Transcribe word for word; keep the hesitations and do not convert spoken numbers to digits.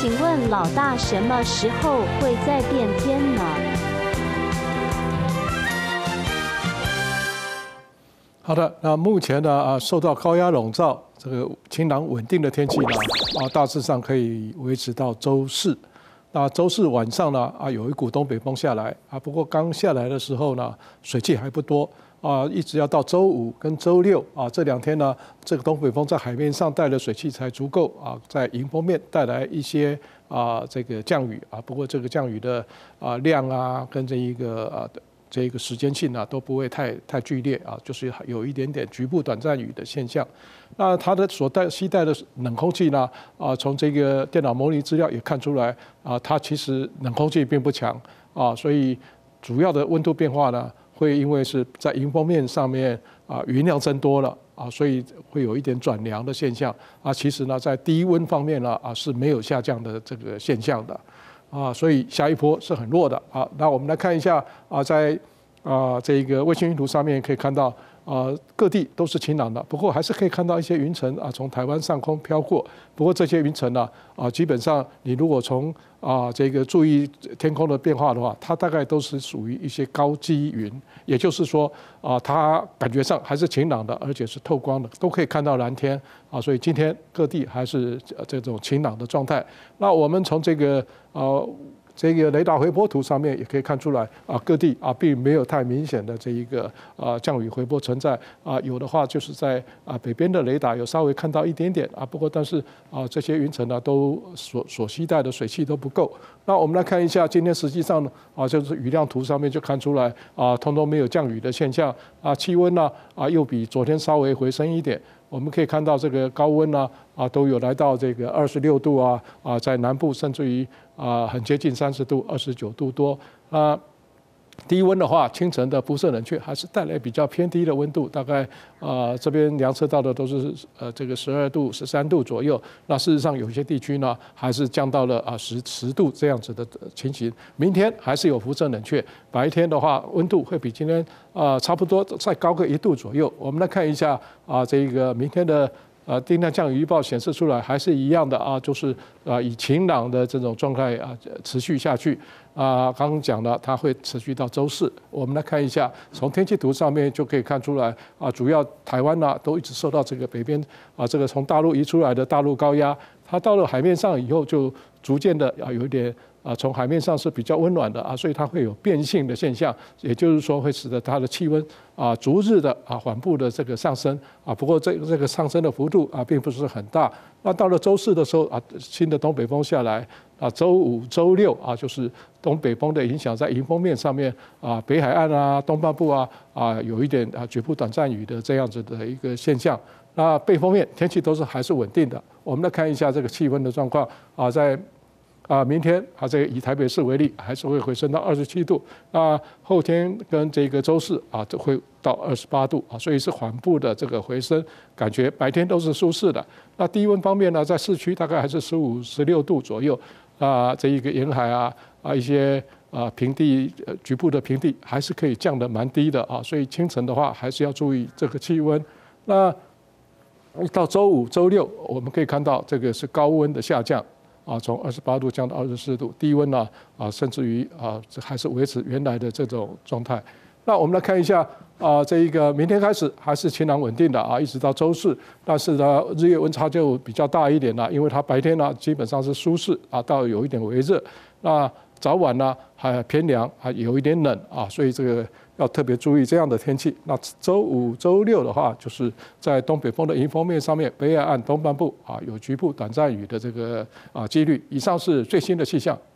请问老大什么时候会再变天呢？ 好的，那目前呢啊，受到高压笼罩，这个晴朗稳定的天气呢啊，大致上可以维持到周四。那周四晚上呢啊，有一股东北风下来啊，不过刚下来的时候呢，水汽还不多啊，一直要到周五跟周六啊这两天呢，这个东北风在海面上带的水汽才足够啊，在迎风面带来一些啊这个降雨啊，不过这个降雨的啊量啊跟这一个啊。这个时间性啊都不会太太剧烈啊，就是有一点点局部短暂雨的现象。那它的所带携带的冷空气呢啊，从这个电脑模拟资料也看出来啊，它其实冷空气并不强啊，所以主要的温度变化呢，会因为是在迎风面上面啊云量增多了啊，所以会有一点转凉的现象啊。其实呢，在低温方面呢啊是没有下降的这个现象的。啊，所以下一波是很弱的啊。那我们来看一下啊，在啊这个卫星云图上面可以看到啊，各地都是晴朗的，不过还是可以看到一些云层啊从台湾上空飘过。不过这些云层呢啊，基本上你如果从啊这个注意天空的变化的话，它大概都是属于一些高积云，也就是说啊，它感觉上还是晴朗的，而且是透光的，都可以看到蓝天啊。所以今天各地还是这种晴朗的状态。那我们从这个呃，这个雷达回波图上面也可以看出来啊，各地啊并没有太明显的这一个啊降雨回波存在啊，有的话就是在啊北边的雷达有稍微看到一点点啊，不过但是啊这些云层呢都所所携带的水汽都不够。那我们来看一下今天实际上呢啊，就是雨量图上面就看出来啊，通通没有降雨的现象啊，气温呢啊又比昨天稍微回升一点。我们可以看到这个高温呢啊都有来到这个二十六度啊啊，在南部甚至于啊很接近三十度，二十九度多啊。低温的话，清晨的辐射冷却还是带来比较偏低的温度，大概啊这边量测到的都是呃这个十二度、十三度左右。那事实上有些地区呢还是降到了啊十十度这样子的情形。明天还是有辐射冷却，白天的话温度会比今天啊差不多再高个一度左右。我们来看一下啊这个明天的。呃，定量降雨预报显示出来还是一样的啊，就是啊以晴朗的这种状态啊持续下去啊。刚刚讲了，它会持续到周四。我们来看一下，从天气图上面就可以看出来啊，主要台湾呢都一直受到这个北边啊这个从大陆移出来的大陆高压，它到了海面上以后就逐渐的啊有一点。啊，从海面上是比较温暖的啊，所以它会有变性的现象，也就是说会使得它的气温啊逐日的啊缓步的这个上升啊。不过这这个上升的幅度啊并不是很大。那到了周四的时候啊，新的东北风下来啊，周五、周六啊就是东北风的影响在迎风面上面啊，北海岸啊、东半部啊啊有一点啊局部短暂雨的这样子的一个现象。那背风面天气都是还是稳定的。我们来看一下这个气温的状况啊，在。啊，明天啊，这个以台北市为例，还是会回升到二十七度。那后天跟这个周四啊，就会到二十八度啊，所以是缓步的这个回升，感觉白天都是舒适的。那低温方面呢，在市区大概还是十五、十六度左右啊，这一个沿海啊啊一些啊平地呃局部的平地还是可以降得蛮低的啊，所以清晨的话还是要注意这个气温。那到周五、周六，我们可以看到这个是高温的下降。啊，从二十八度降到二十四度，低温呢啊，甚至于啊，还是维持原来的这种状态。那我们来看一下啊，这一个明天开始还是晴朗稳定的啊，一直到周四，但是呢，日夜温差就比较大一点了，因为它白天呢基本上是舒适啊，到有一点微热，那早晚呢还偏凉，还有一点冷啊，所以这个。要特别注意这样的天气。那周五、周六的话，就是在东北风的迎风面上面，北海岸东半部啊有局部短暂雨的这个啊几率。以上是最新的气象。